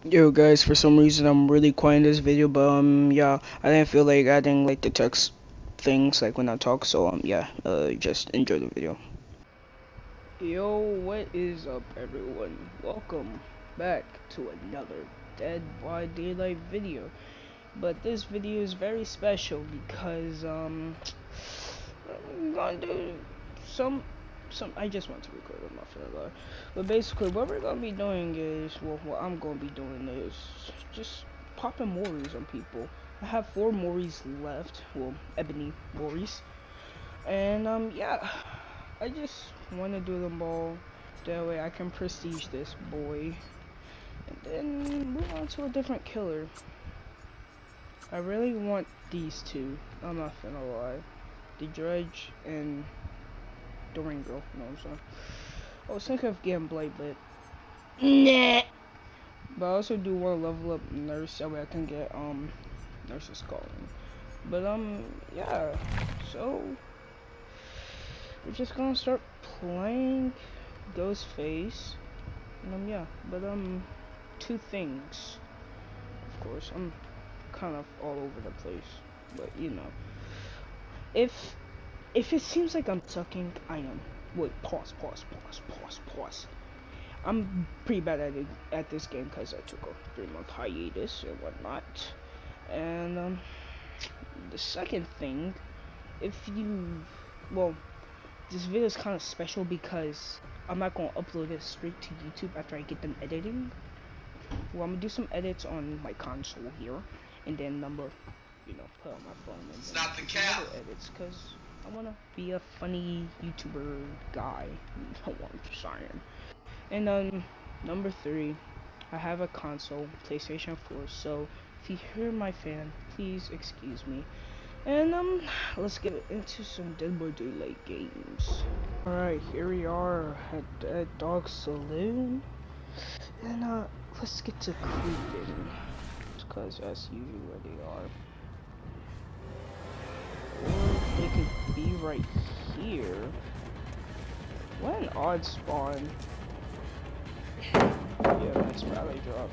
Yo guys, for some reason I'm really quiet in this video, but yeah, I didn't feel like adding like the text things like when I talk, so yeah, just enjoy the video. Yo, what is up everyone? Welcome back to another Dead by Daylight video. But this video is very special because I'm gonna do some I just want to record, I'm not gonna lie. But basically what we're gonna be doing is, well, what I'm gonna be doing is just popping Moris on people. I have 4 Moris left, well, Ebony Moris. And yeah, I just wanna do them all. That way I can prestige this boy. And then move on to a different killer. I really want these two, I'm not gonna lie. The Dredge and Doreen Girl, you know what I'm saying? I was thinking of getting Blade, but nah. But I also do want to level up Nurse, that way I can get Nurse's Calling. But yeah. So we're just gonna start playing Ghostface. And yeah. But 2 things. Of course, I'm kind of all over the place. But you know. If it seems like I'm sucking, I am. Wait, pause. I'm pretty bad at this game because I took a 3-month hiatus and whatnot. And the second thing, well, this video is kind of special because I'm not gonna upload it straight to YouTube after I get done editing. Well, I'm gonna do some edits on my console here, and then put on my phone and it's then not the do some cap. other edits because I wanna be a funny YouTuber guy. You know what I'm saying. And number 3, I have a console, PlayStation 4, so if you hear my fan, please excuse me. And let's get into some Dead by Daylight games. Alright, here we are at Dead Dog Saloon. And let's get to creeping. Because that's usually where they are. Or they could be right here. What an odd spawn. Yeah, that's rally drop.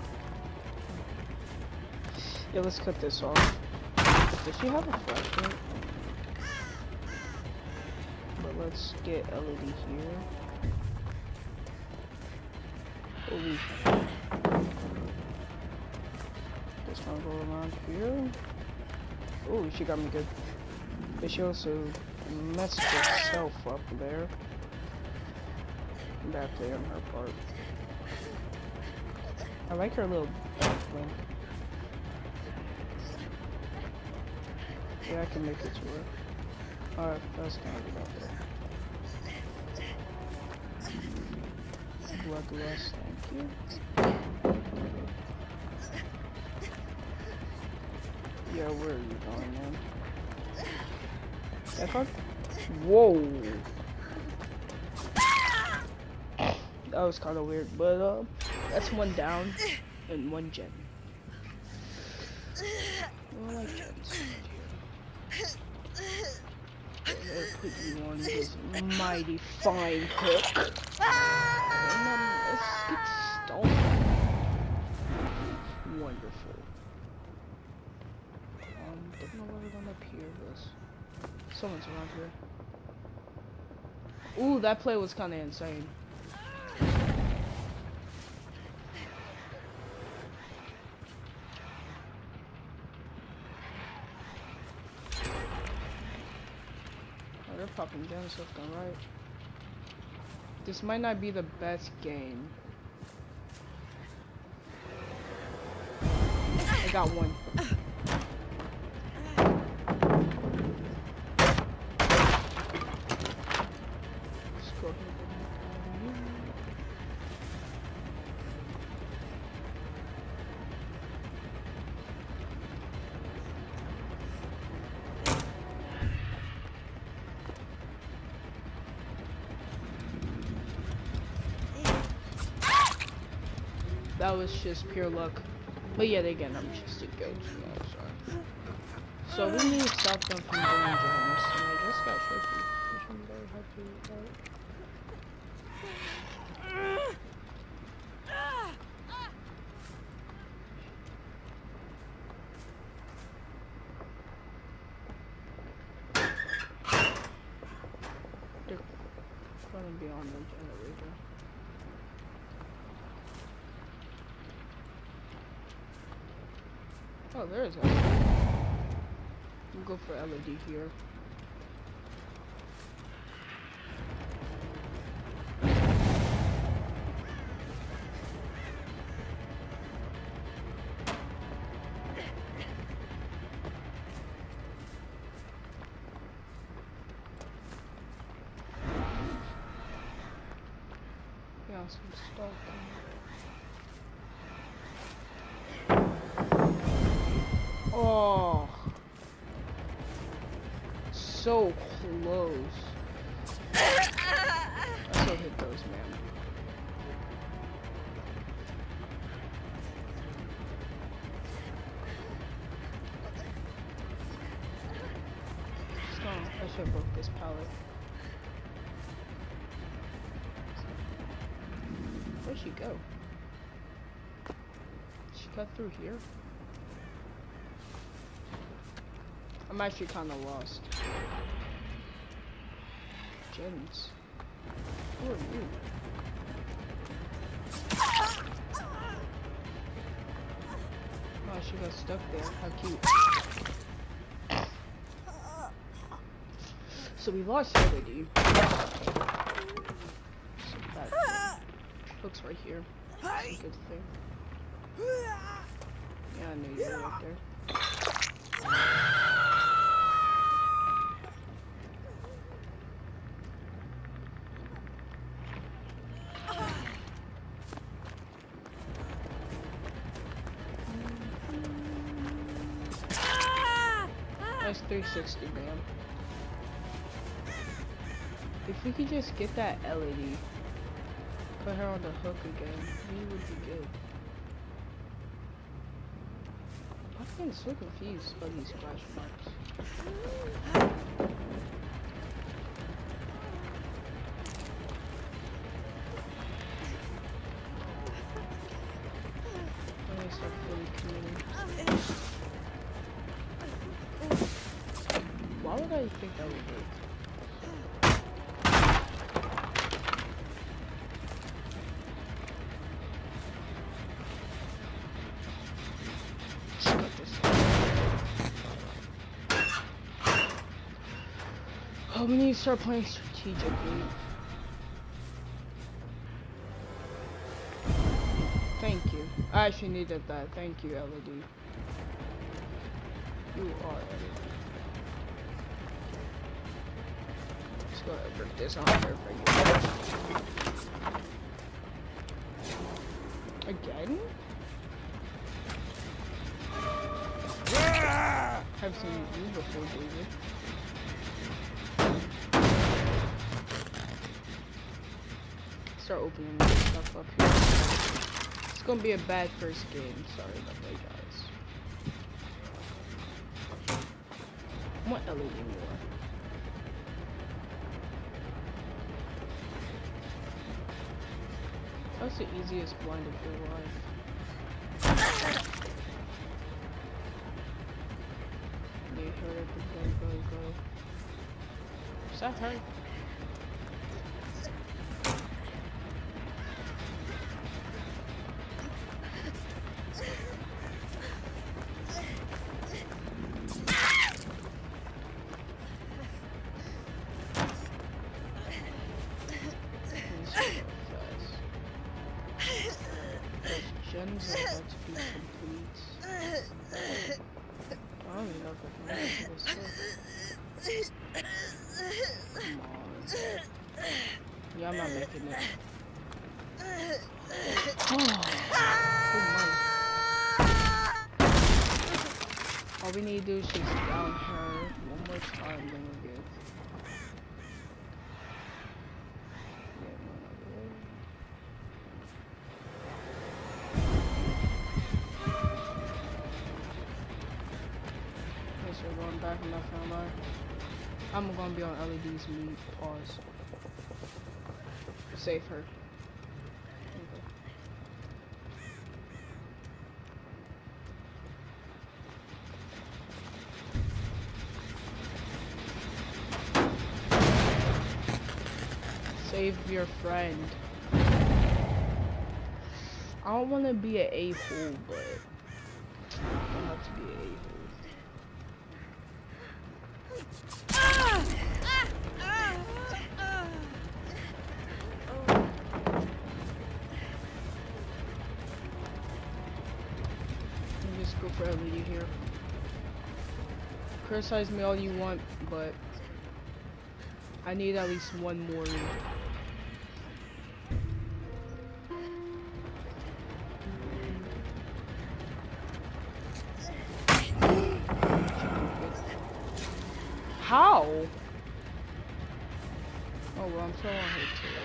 Yeah, let's cut this off. Does she have a flashlight? But let's get LED here. Holy shit. Just gonna go around here. Oh, she got me good. But she also messed herself up there. Bad play on her part. I like her little thing. Yeah, I can make it to her. Alright, that's gonna be out there. Bloodlust, thank you. Yeah, where are you going, man? That card? Whoa! That was kind of weird, but that's 1 down and 1 gen. I like gens. Put you on this mighty fine hook. And let's get started. Wonderful. Don't know where we're gonna appear this. Someone's around here. Ooh, that play was kinda insane. They're popping gems left and right. This might not be the best game. I got 1. Let's go ahead and that was just pure luck. But yet again, I'm just a goat, you know, so we need to stop them from doing gems. And I just got tricky. Which one very hard to right? Oh, there's a. We'll go for LED here. Yeah, some stuff. Oh, so close. I still hit those, man. I should have broke this pallet. Where'd she go? She cut through here? I'm actually kind of lost. Gems. Who are you? Oh, she got stuck there. How cute. So we lost LED. Hook's right here. That's a good thing. Yeah, I knew you were right there. That's 360, man. If we could just get that LED, put her on the hook again, we would be good. I'm getting so confused by these splash marks. I'm gonna start fully committing. Why would I think that would work? Oh, we need to start playing strategically. Thank you. I actually needed that. Thank you, LED. You are LED. Let's go ahead and break this on here for you. Again? I've seen you before, David. Start opening this stuff up here. It's gonna be a bad first game. Sorry about that, guys. I want LED more. That's the easiest blind of your life. They heard it. Go. Is that her? Gems are about to be complete. I don't even know if I can make this stuff. Come on. Yeah, I'm not making it. All we need to do is just down her one more time, then we're good. We're going back in left hand line. I'm gonna be on LED's lead. Pause. Save her. Okay. Save your friend. I don't want to be an a-hole, but I'm gonna about to be an a-hole. Just go for LED here. Criticize me all you want, but I need at least one more. How? Oh well, I'm so on her tail.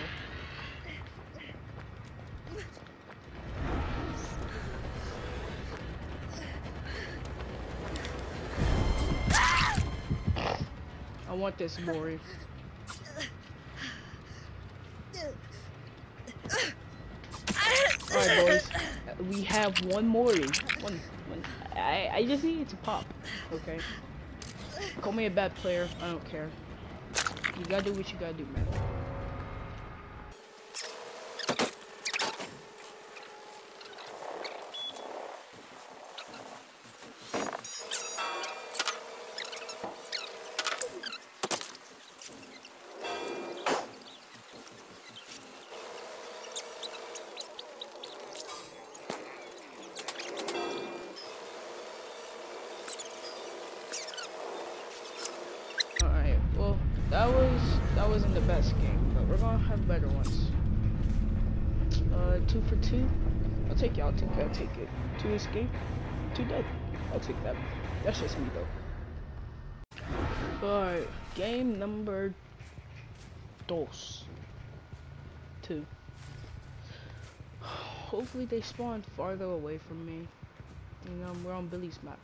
I want this, Mori. Alright, boys. We have one Mori. One. I just need it to pop. Okay. Call me a bad player. I don't care. You gotta do what you gotta do, man. That wasn't the best game, but we're gonna have better ones. 2 for 2. I'll take it. 2 escape, 2 dead. I'll take that. That's just me though. Alright, game number 2. Hopefully they spawn farther away from me. You know, we're on Billy's map.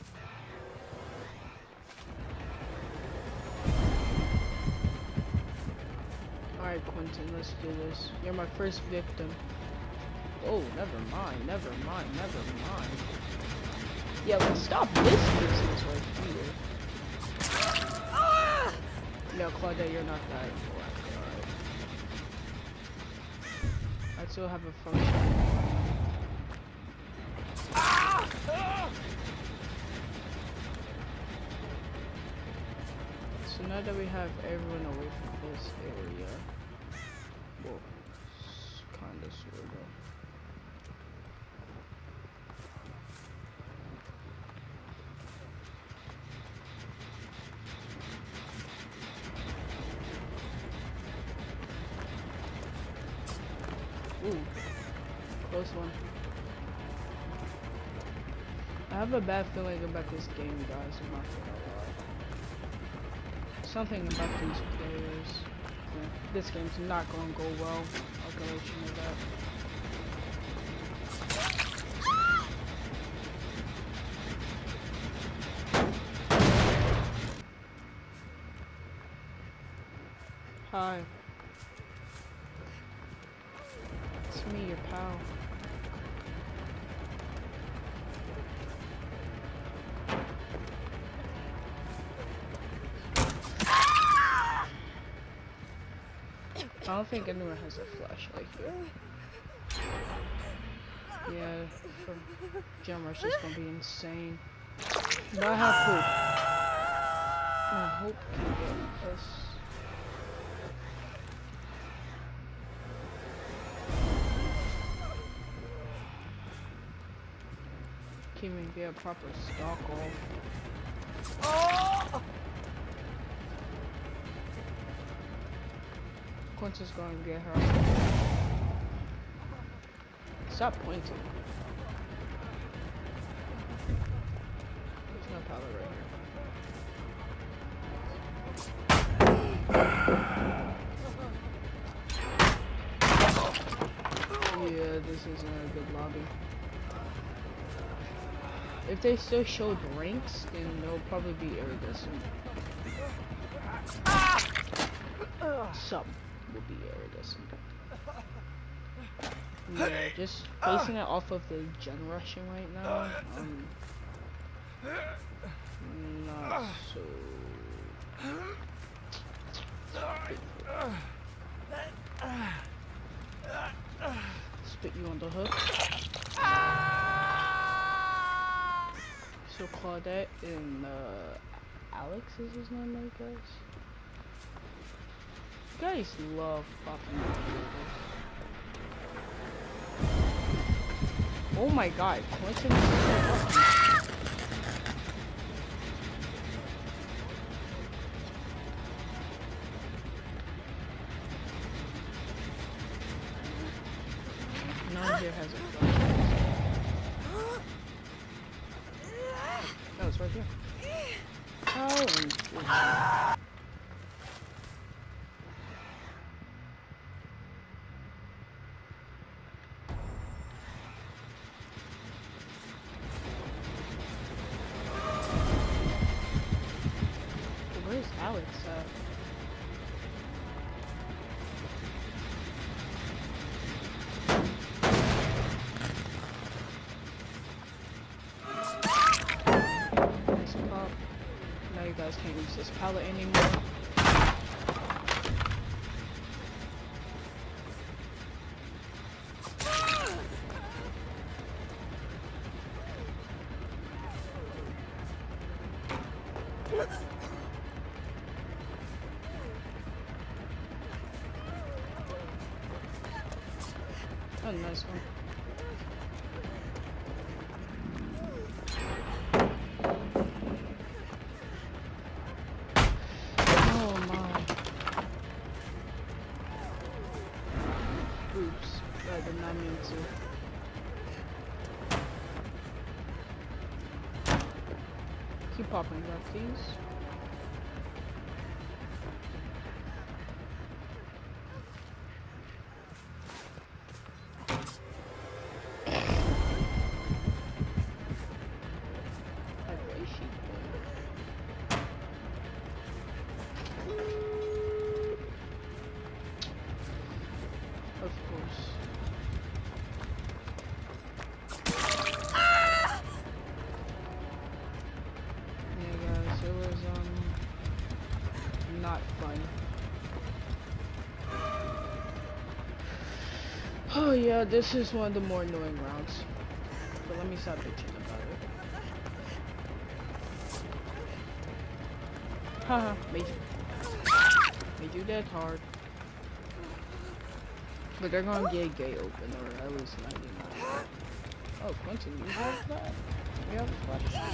Alright, Quentin, let's do this. You're my first victim. Oh, never mind. Yeah, let's stop this business right here. No, Claudette, you're not that. I still have a function. So now that we have everyone away from this area, well, kinda, sorta. Ooh, close one. I have a bad feeling about this game, guys. I'm not gonna lie. Something about these players. Yeah, this game's not gonna go well. I'll go let you know that. Hi. It's me, your pal. I don't think anyone has a flashlight here. Yeah, Jam Rush is gonna be insane. But I have hope. I hope can get us. Can't even get a proper stock off. Oh! Quincy's going to get her. Stop pointing. There's no pallet right here. Yeah, this isn't a good lobby. If they still showed ranks, then they'll probably be iridescent. Some will be iridescent. Yeah, just basing it off of the gen rushing right now, not so. Spit you on the hook. So Claudette and Alex is his name, I guess. You guys love popping videos. Oh my god, Quentin is so lucky. No one here has a flashlight. No, it's right here. Oh, where's Alex at? Now you guys can't use this palette anymore. Oh, nice one. Oh my. Oops. I did not mean to. Keep popping that, please. Of course. Yeah, guys, it was not fun. Oh yeah, this is one of the more annoying rounds. But let me stop bitching about it. Haha, made you dead hard. But they're gonna get gay open, or at least 99. Oh, Quentin, you have that? You have a flashlight?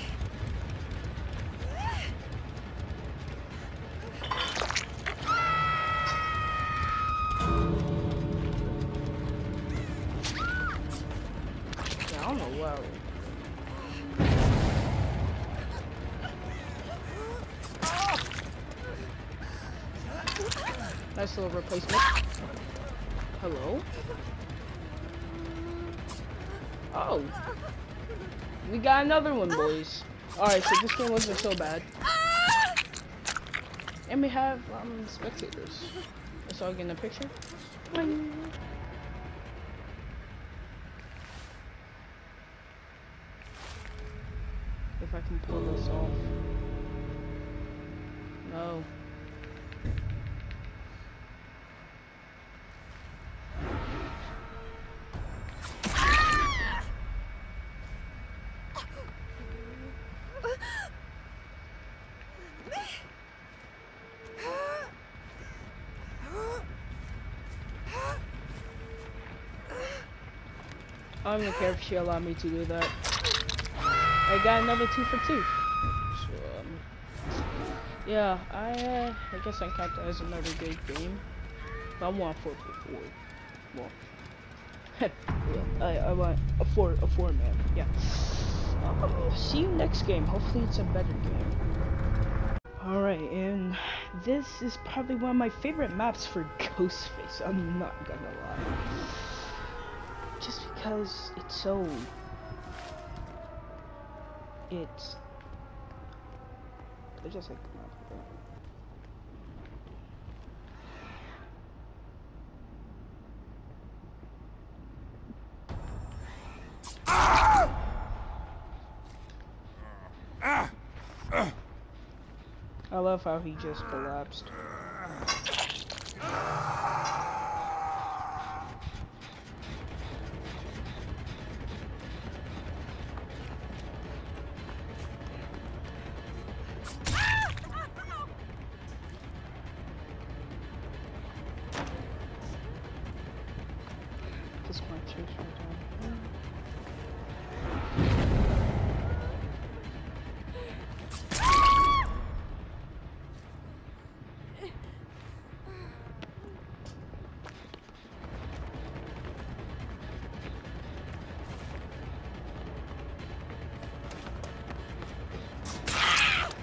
Yeah, I don't know why. Nice little replacement. Hello? Oh. We got another one, boys. Alright, so this game wasn't so bad. And we have spectators. Let's all get in a picture. If I can pull this off. No. I don't even care if she allowed me to do that. I got another 2 for 2. So, yeah, I guess I count that as another good game. But I want 4 for 4. Well, yeah, I want a 4 man. Yeah. See you next game. Hopefully it's a better game. Alright, and this is probably one of my favorite maps for Ghostface. I'm not gonna lie. Just because it's so... I just like the map. I love how he just collapsed.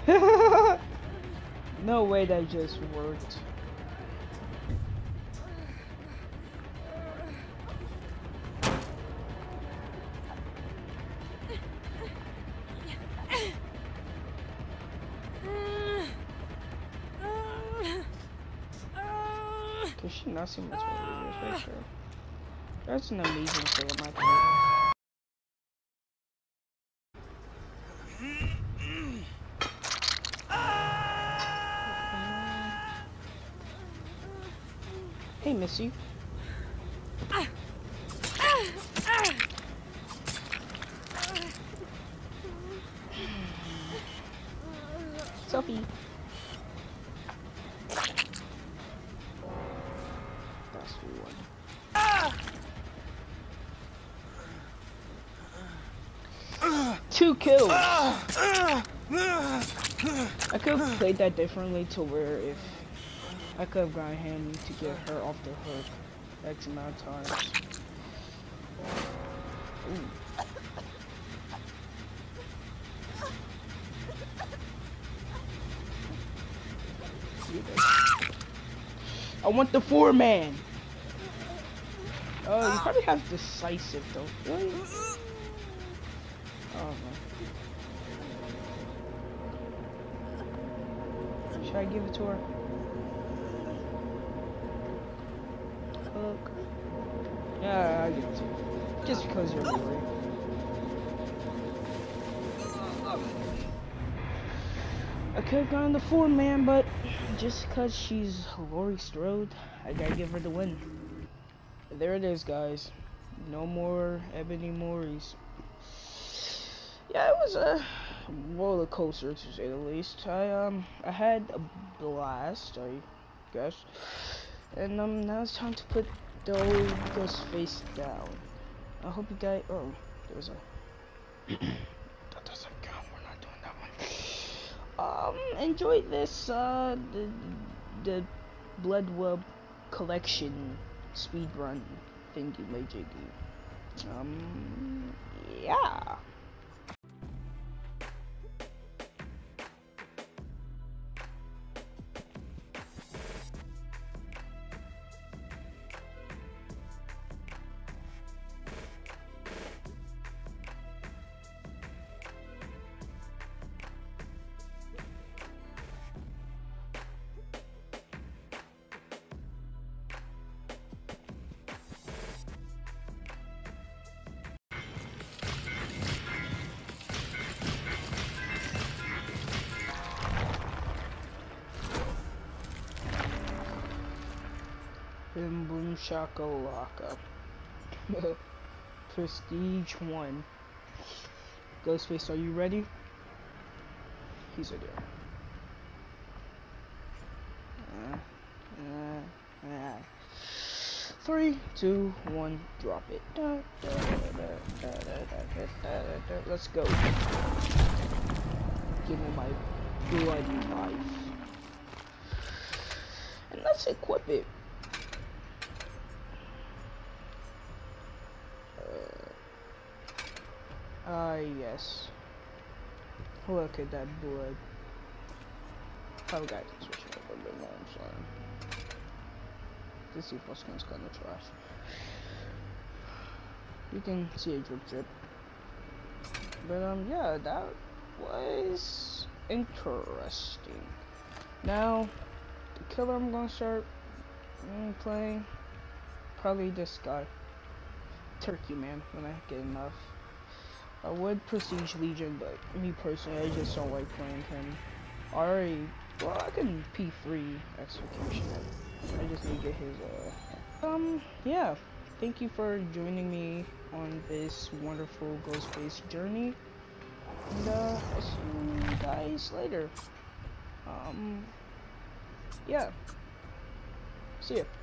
No way that just worked. Does she not see my videos right there? That's an amazing thing on my part. Hey, Missy. Sophie. That's one. 2 kills. I could have played that differently to where if I could have gotten him to get her off the hook X amount of times. Ooh. I want the 4-man. Oh, you probably have decisive though. Really? Oh man. Should I give it to her? Hook. Yeah, I'll give it to you. Just because you're Lori. I could have gone the 4-man, but just because she's Laurie Strode, I gotta give her the win. There it is, guys. No more Ebony Morris. Yeah, it was a roller coaster to say the least. I had a blast, I guess. And now it's time to put those face down. I hope you guys. Oh, there's a. That doesn't count. We're not doing that one. Enjoy this the Bloodweb collection speedrun thingy majiggy. Yeah. Boom boom shakalaka. Prestige 1. Ghostface, are you ready? He's a deer. 3, 2, 1, drop it. Let's go. Give me my bloody life. And let's equip it. Yes. Look at that blood. Oh, guys, it's switching up a bit more, I'm sorry. This default skin's kinda trash. You can see a drip drip. But, yeah, that was interesting. Now, the killer I'm gonna start playing, probably this guy. Turkey Man, when I get enough. I would Prestige Legion, but me personally, I just don't like playing him. Well, I can P3 Execution. I just need to get his, yeah. Thank you for joining me on this wonderful Ghostface journey. And, I'll see you guys later. Yeah. See ya.